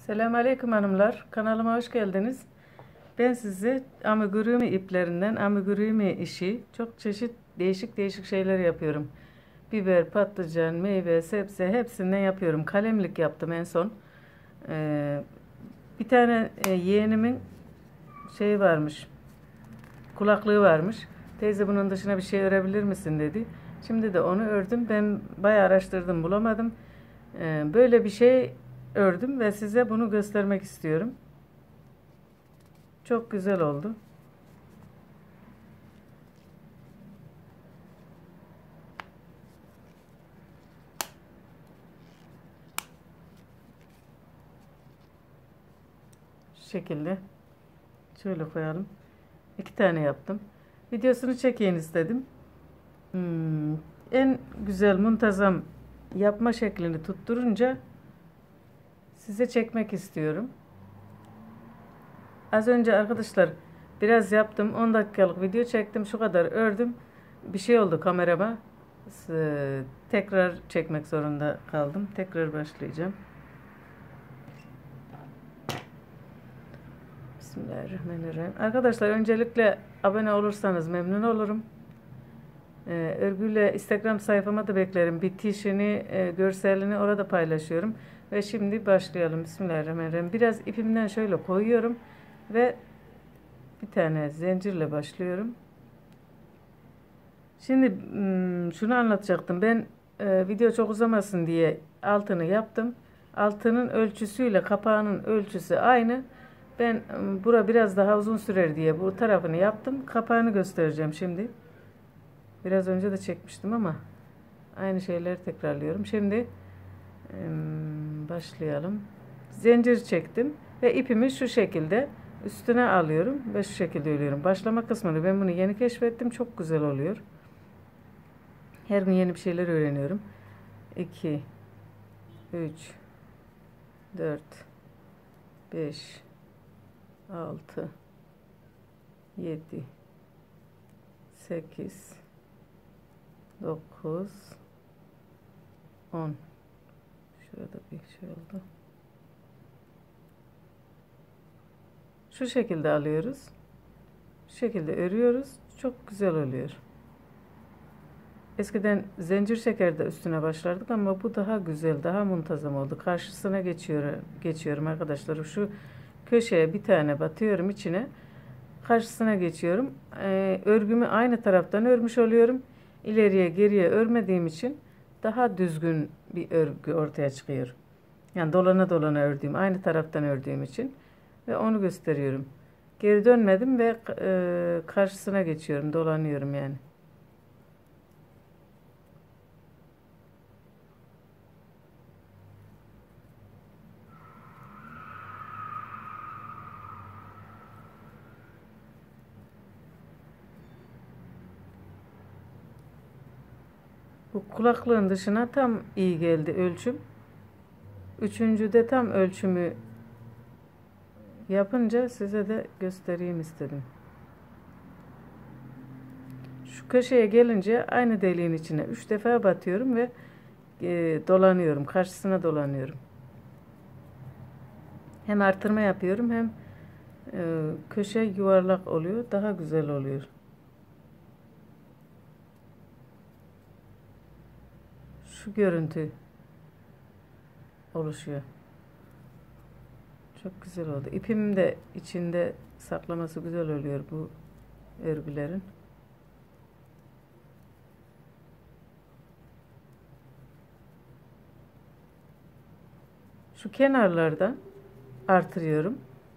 Selamünaleyküm hanımlar. Kanalıma hoş geldiniz. Ben size amigurumi iplerinden amigurumi işi çok çeşit değişik şeyler yapıyorum. Biber, patlıcan, meyve, sebze hepsinden yapıyorum. Kalemlik yaptım en son. Bir tane yeğenimin şeyi varmış. Kulaklığı varmış. Teyze bunun dışına bir şey örebilir misin dedi. Şimdi de onu ördüm. Ben bayağı araştırdım, bulamadım. Böyle bir şey ördüm ve size bunu göstermek istiyorum. Çok güzel oldu. Şu şekilde. Şöyle koyalım. 2 tane yaptım. Videosunu çekeyim istedim. En güzel muntazam yapma şeklini tutturunca size çekmek istiyorum. Az önce arkadaşlar biraz yaptım. 10 dakikalık video çektim. Şu kadar ördüm. Bir şey oldu kamerama. Tekrar çekmek zorunda kaldım. Tekrar başlayacağım. Bismillahirrahmanirrahim. Arkadaşlar öncelikle abone olursanız memnun olurum. Örgüyle Instagram sayfama da beklerim. Bitişini, görselini orada paylaşıyorum. Ve şimdi başlayalım. Bismillahirrahmanirrahim. Biraz ipimden şöyle koyuyorum. Ve bir tane zincirle başlıyorum. Şimdi şunu anlatacaktım. Ben video çok uzamasın diye altını yaptım. Altının ölçüsüyle kapağının ölçüsü aynı. Ben bura biraz daha uzun sürer diye bu tarafını yaptım. Kapağını göstereceğim şimdi. Biraz önce de çekmiştim ama aynı şeyleri tekrarlıyorum. Şimdi başlayalım. Zincir çektim ve ipimi şu şekilde üstüne alıyorum ve şu şekilde örüyorum. Başlama kısmını ben bunu yeni keşfettim. Çok güzel oluyor. Her gün yeni bir şeyler öğreniyorum. 2 3 4 5 6 7 8 9 10. Şurada bir şey oldu. Şu şekilde alıyoruz. Şu şekilde örüyoruz. Çok güzel oluyor. Eskiden zincir şekerde üstüne başlardık ama bu daha güzel, daha muntazam oldu. Karşısına geçiyorum arkadaşlar. Şu köşeye bir tane batıyorum içine. Karşısına geçiyorum. Örgümü aynı taraftan örmüş oluyorum. İleriye geriye örmediğim için daha düzgün bir örgü ortaya çıkıyor. Yani dolana dolana ördüğüm, aynı taraftan ördüğüm için ve onu gösteriyorum. Geri dönmedim ve karşısına geçiyorum, dolanıyorum yani. Bu kulaklığın dışına tam iyi geldi ölçüm. Üçüncüde tam ölçümü yapınca size de göstereyim istedim. Şu köşeye gelince aynı deliğin içine 3 defa batıyorum ve dolanıyorum. Karşısına dolanıyorum. Hem artırma yapıyorum hem köşe yuvarlak oluyor. Daha güzel oluyor. Şu görüntü oluşuyor. Çok güzel oldu. İpim de içinde saklaması güzel oluyor bu örgülerin. Şu kenarlardan artırıyorum.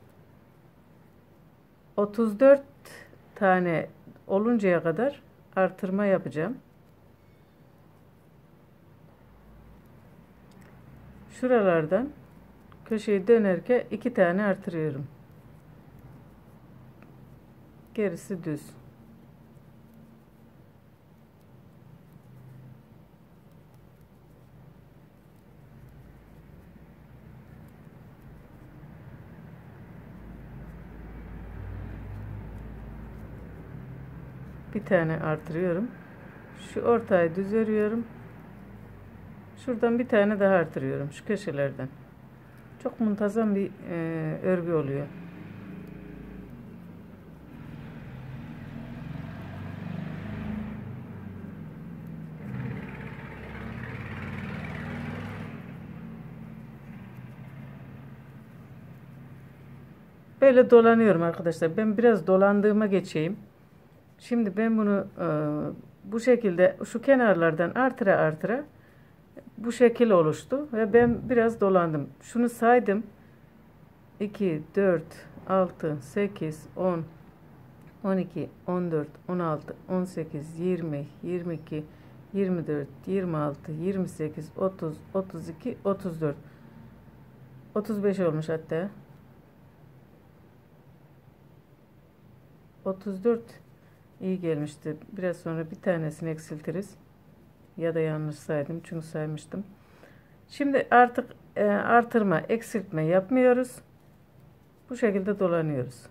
34 tane oluncaya kadar artırma yapacağım. Şuralardan köşeyi dönerken 2 tane artırıyorum. Gerisi düz. Bir tane artırıyorum. Şu ortayı düz örüyorum. Şuradan bir tane daha artırıyorum. Şu köşelerden. Çok muntazam bir örgü oluyor. Böyle dolanıyorum arkadaşlar. Ben biraz dolandığıma geçeyim. Şimdi ben bunu bu şekilde şu kenarlardan artıra artıra bu şekil oluştu ve ben biraz dolandım. Şunu saydım. 2, 4, 6, 8, 10, 12, 14, 16, 18, 20, 22, 24, 26, 28, 30, 32, 34, 35 olmuş hatta. 34 iyi gelmişti. Biraz sonra bir tanesini eksiltiriz. Ya da yanlış saydım çünkü saymıştım. Şimdi artık artırma, eksiltme yapmıyoruz. Bu şekilde dolanıyoruz.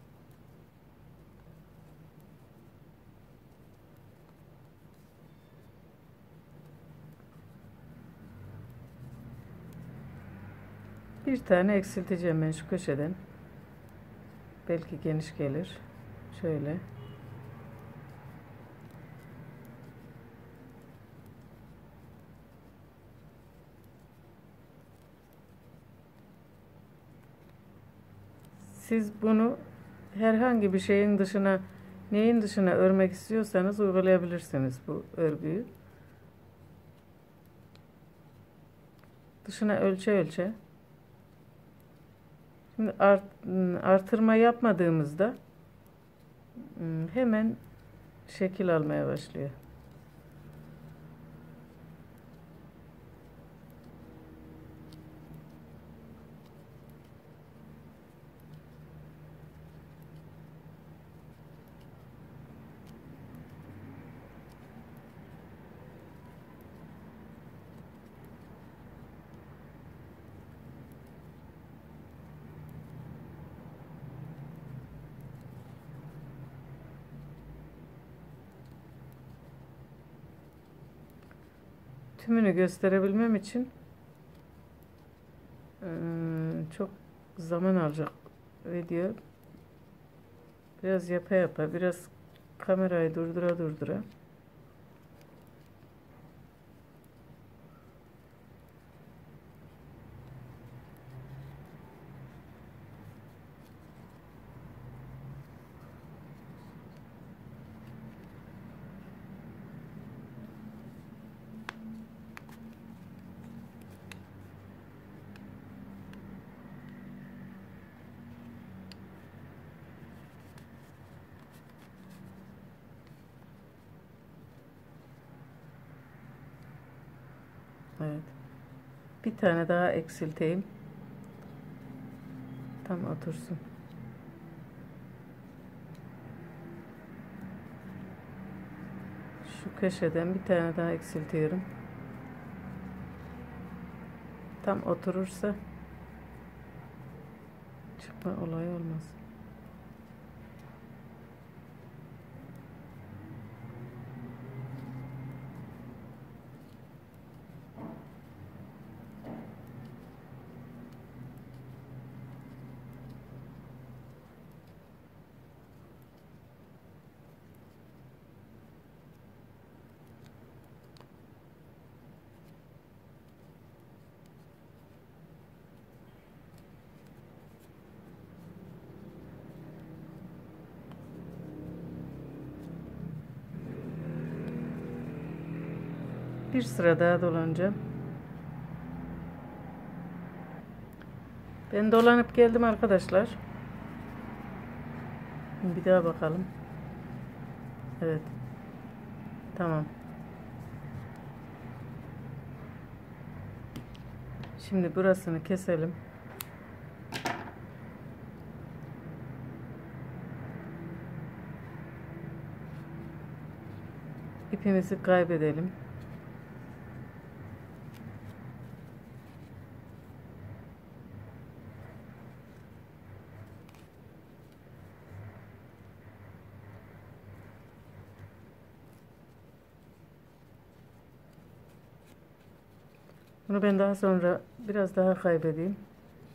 Bir tane eksilteceğim ben şu köşeden. Belki geniş gelir. Şöyle. Siz bunu herhangi bir şeyin dışına, neyin dışına örmek istiyorsanız uygulayabilirsiniz bu örgüyü. Dışına ölçe ölçe. Şimdi artırma yapmadığımızda hemen şekil almaya başlıyor. Tümünü gösterebilmem için çok zaman alacak video. Biraz yapa yapa, biraz kamerayı durdura durdura. Evet. Bir tane daha eksilteyim. Tam otursun. Şu köşeden bir tane daha eksiltiyorum. Tam oturursa çıkma olayı olmaz. Bir sıra daha dolanacağım. Ben dolanıp geldim arkadaşlar. Bir daha bakalım. Evet. Tamam. Şimdi burasını keselim. İpimizi kaybedelim. Bunu ben daha sonra biraz daha kaybedeyim.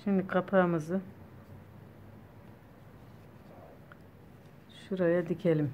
Şimdi kapağımızı şuraya dikelim.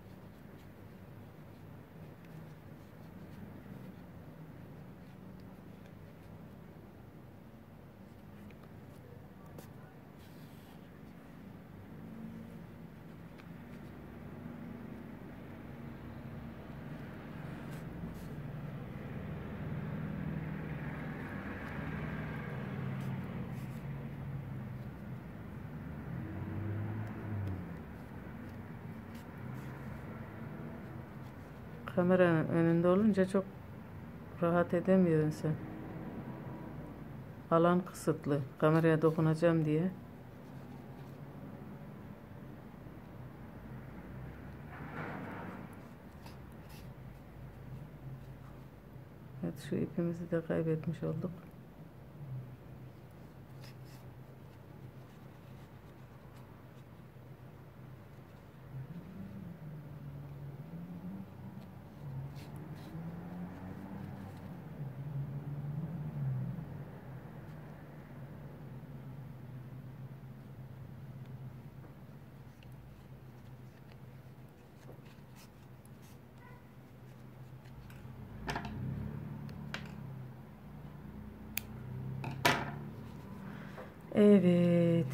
Kameranın önünde olunca çok rahat edemiyorsun sen. Alan kısıtlı. Kameraya dokunacağım diye. Evet, şu ipimizi de kaybetmiş olduk. Evet.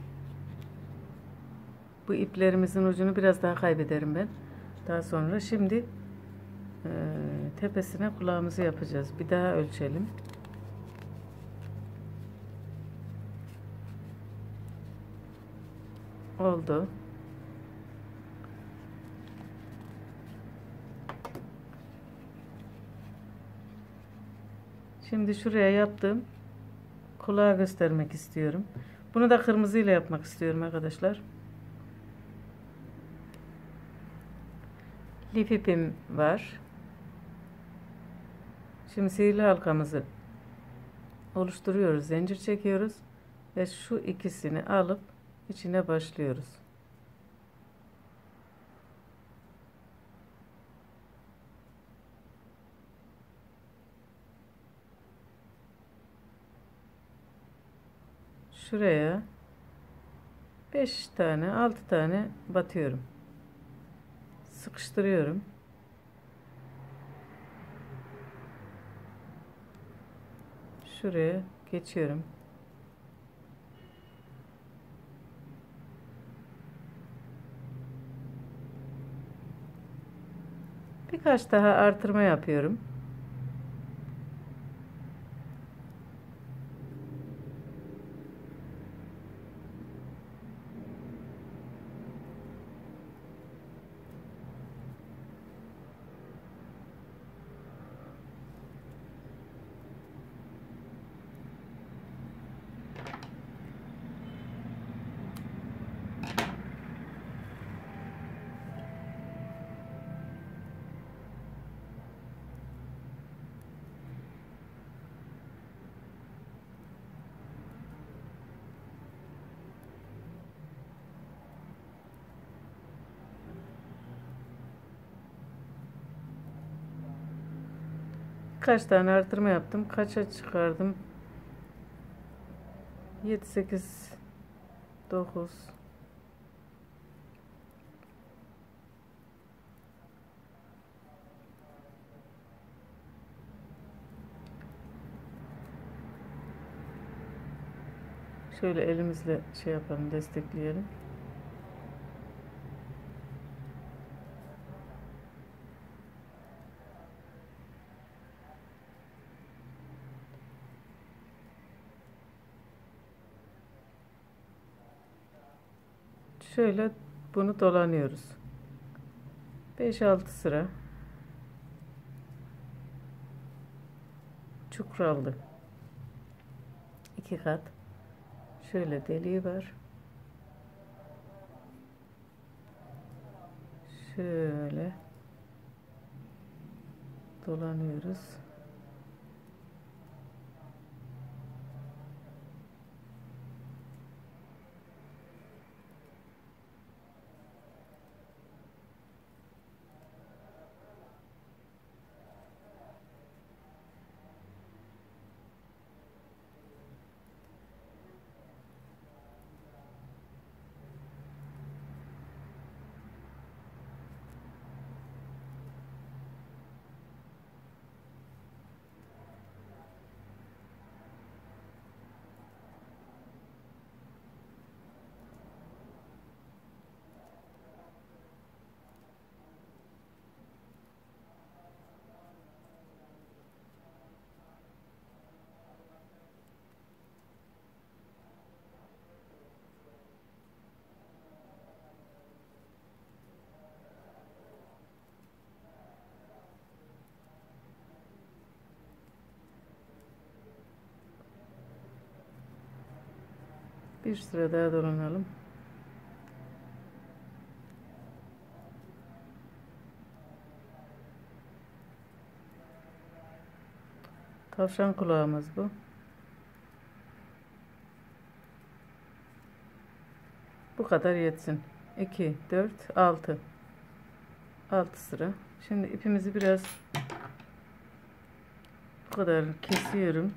Bu iplerimizin ucunu biraz daha kaybederim ben. Daha sonra şimdi tepesine kulağımızı yapacağız. Bir daha ölçelim. Oldu. Şimdi şuraya yaptım. Kulağı göstermek istiyorum. Bunu da kırmızıyla yapmak istiyorum arkadaşlar. Lif ipim var. Şimdi sihirli halkamızı oluşturuyoruz. Zincir çekiyoruz. Ve şu ikisini alıp içine başlıyoruz. Şuraya 5 tane 6 tane batıyorum. Sıkıştırıyorum. Şuraya geçiyorum. Birkaç daha artırma yapıyorum. Kaç tane artırma yaptım? Kaça çıkardım? 7, 8, 9. Şöyle elimizle şey yapalım, destekleyelim. Şöyle bunu dolanıyoruz. 5-6 sıra çukuraldı. 2 kat. Şöyle deliği var. Şöyle dolanıyoruz. Bir sıra daha dolanalım. Tavşan kulağımız bu. Bu kadar yetsin. 2, 4, 6. 6 sıra. Şimdi ipimizi biraz bu kadar kesiyorum.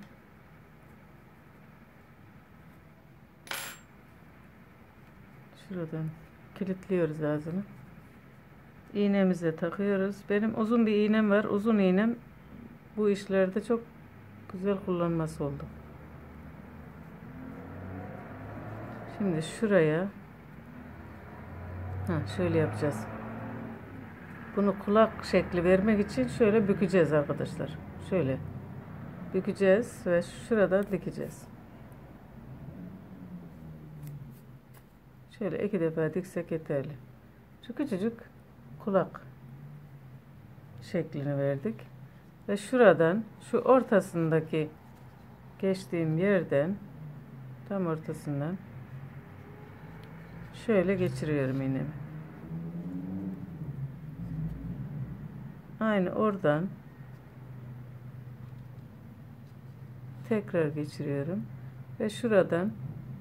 Şuradan kilitliyoruz ağzını. İğnemize takıyoruz. Benim uzun bir iğnem var. Uzun iğnem bu işlerde çok güzel kullanması oldu. Şimdi şuraya şöyle yapacağız. Bunu kulak şekli vermek için şöyle bükeceğiz arkadaşlar. Şöyle bükeceğiz ve şurada dikeceğiz. Şöyle 2 defa diksek yeterli. Şu küçücük kulak şeklini verdik. Ve şuradan, şu ortasındaki geçtiğim yerden, tam ortasından şöyle geçiriyorum iğnemi. Aynı oradan tekrar geçiriyorum ve şuradan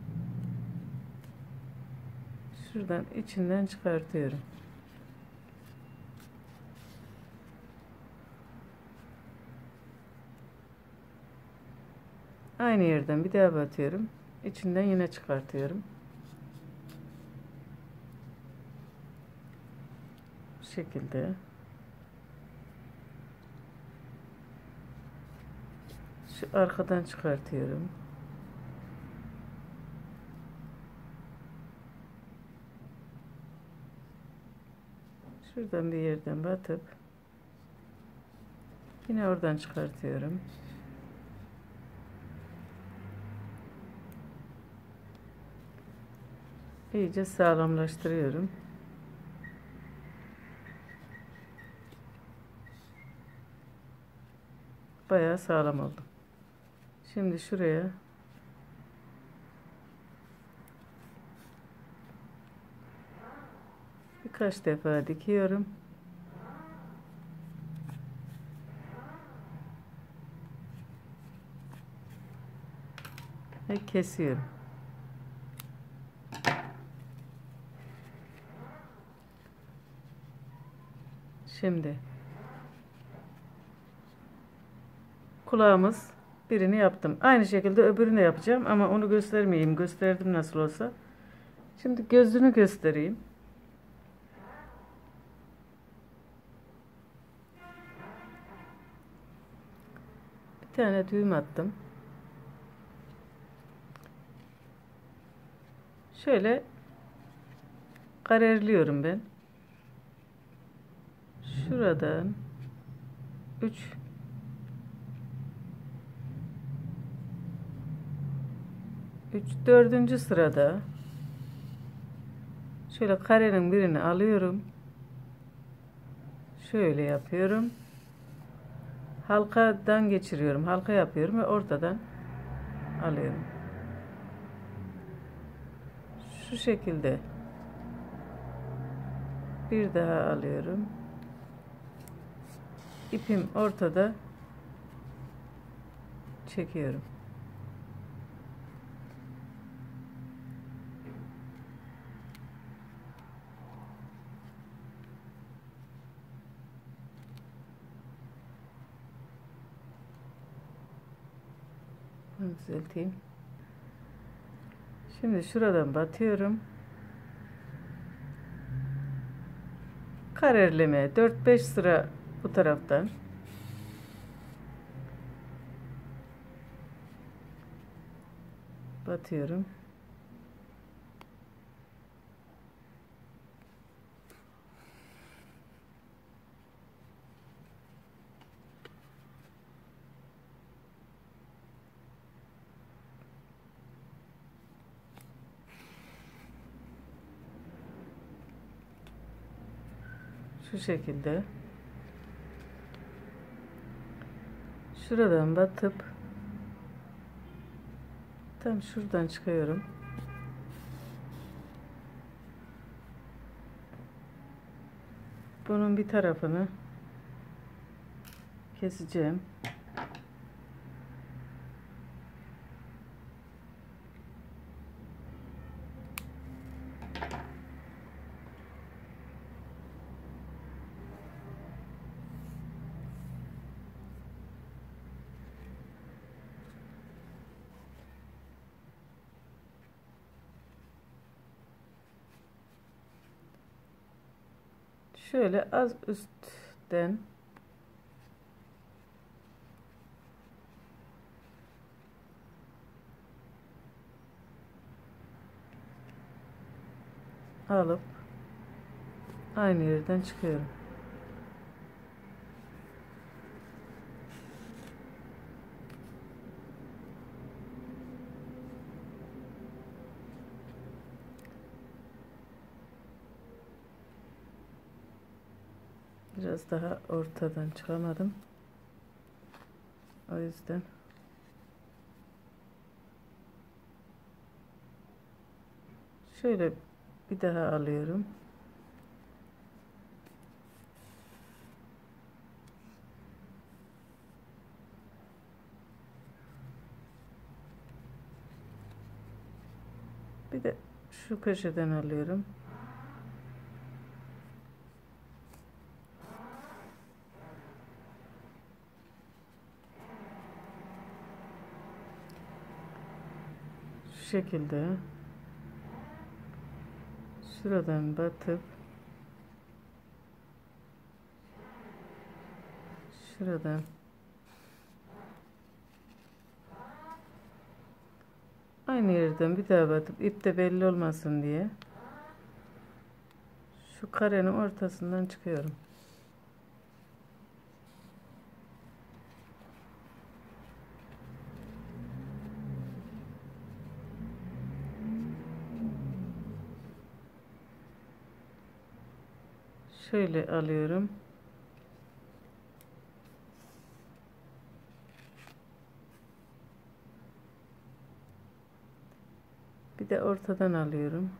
içinden çıkartıyorum. Aynı yerden bir daha batıyorum. İçinden yine çıkartıyorum. Bu şekilde. Şu arkadan çıkartıyorum. Şuradan bir yerden batıp yine oradan çıkartıyorum. İyice sağlamlaştırıyorum. Bayağı sağlam oldu. Şimdi şuraya birkaç defa dikiyorum. Ve kesiyorum. Şimdi kulağımız birini yaptım. Aynı şekilde öbürünü yapacağım ama onu göstermeyeyim. Gösterdim nasıl olsa. Şimdi gözünü göstereyim. Bir tane düğüm attım. Şöyle karerliyorum ben. Şuradan 4. sırada şöyle karenin birini alıyorum. Şöyle yapıyorum. Halkadan geçiriyorum. Halka yapıyorum ve ortadan alıyorum. Şu şekilde bir daha alıyorum. İpim ortada, çekiyorum. Bunu düzelteyim. Şimdi şuradan batıyorum. Karerleme 4-5 sıra bu taraftan. Batıyorum. Şu şekilde. Şuradan batıp tam şuradan çıkıyorum. Bunun bir tarafını keseceğim. Şöyle az üstten alıp aynı yerden çıkıyorum. Biraz daha ortadan çıkamadım. O yüzden şöyle bir daha alıyorum. Bir de şu köşeden alıyorum. Şu şekilde şuradan batıp şuradan aynı yerden bir daha batıp ip de belli olmasın diye şu karenin ortasından çıkıyorum. Şöyle alıyorum. Bir de ortadan alıyorum.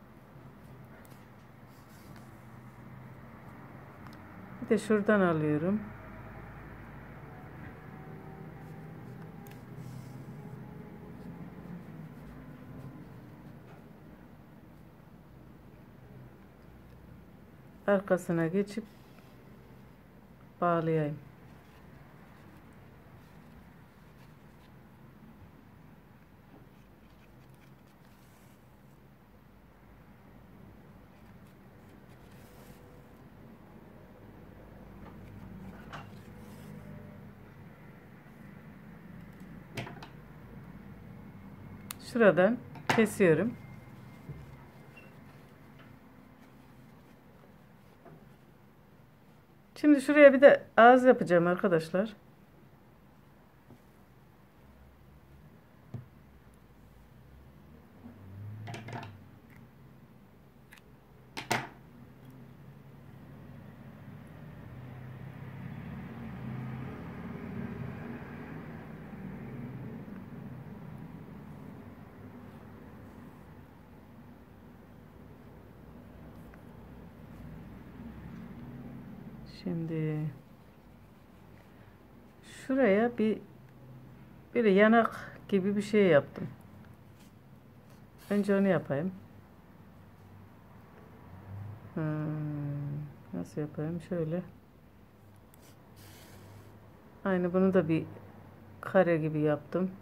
Bir de şuradan alıyorum. Arkasına geçip bağlayayım. Şuradan kesiyorum. Şimdi şuraya bir de ağız yapacağım arkadaşlar. Şimdi şuraya bir yanak gibi bir şey yaptım. Önce onu yapayım. Nasıl yapayım? Şöyle. Aynı bunu da bir kare gibi yaptım.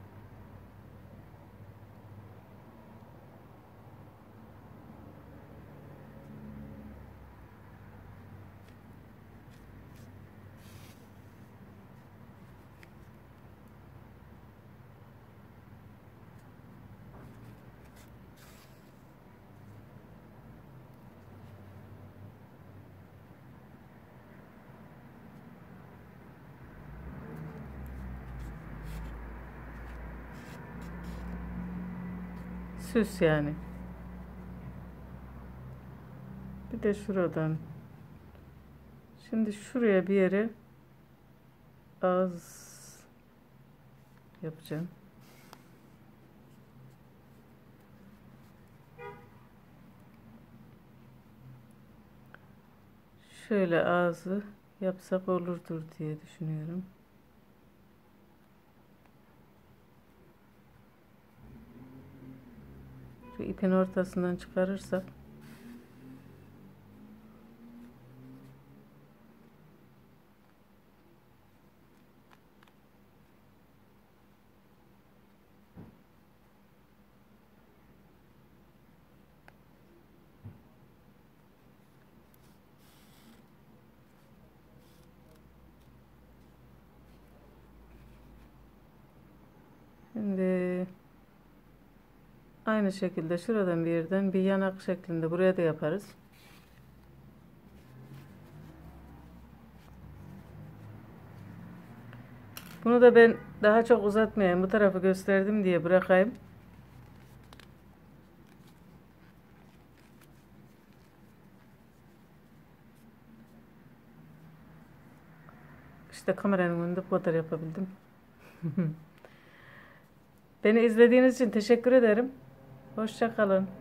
Süs yani. Bir de şuradan. Şimdi şuraya bir yere ağız yapacağım. Şöyle ağzı yapsak olurdur diye düşünüyorum. Şu ipin ortasından çıkarırsak şimdi aynı şekilde şuradan bir yerden bir yanak şeklinde buraya da yaparız. Bunu da ben daha çok uzatmayayım. Bu tarafı gösterdim diye bırakayım. İşte kameranın önünde bu kadar yapabildim. Beni izlediğiniz için teşekkür ederim. Hoşça kalın.